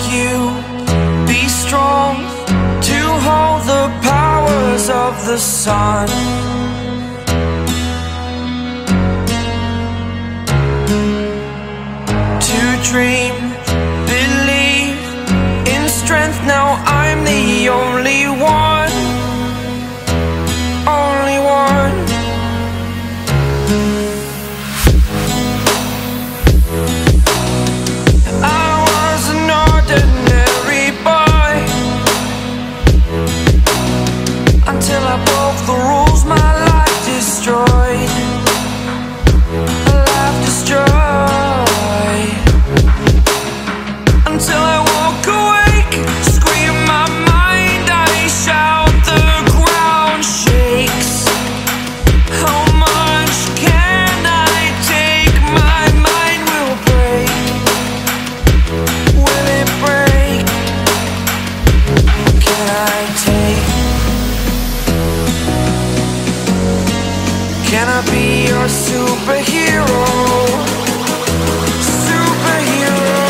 you. Be strong to hold the powers of the sun. To dream, believe in strength. Now I'm the only one, only one. I was an ordinary boy until I broke the rules. My life destroyed, a life destroyed. Until I walk awake, scream my mind, I shout, the ground shakes. How much can I take? My mind will break. Will it break? Can I take? Can I be your superhero? Superhero.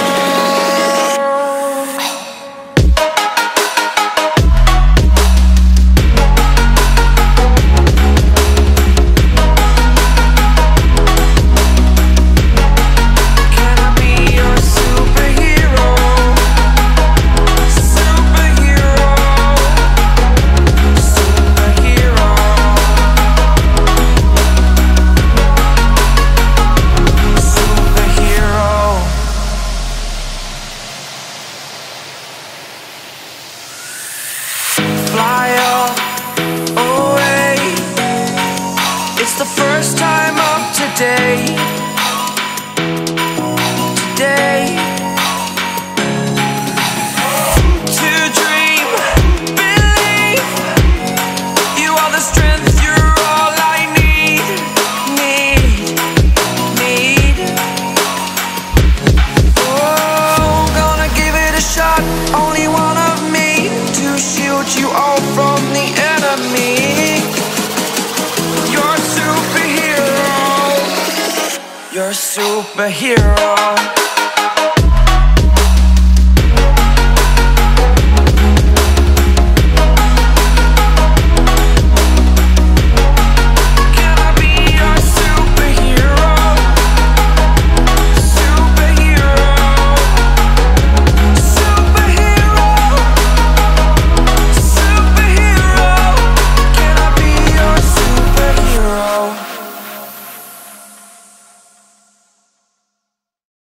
Superhero.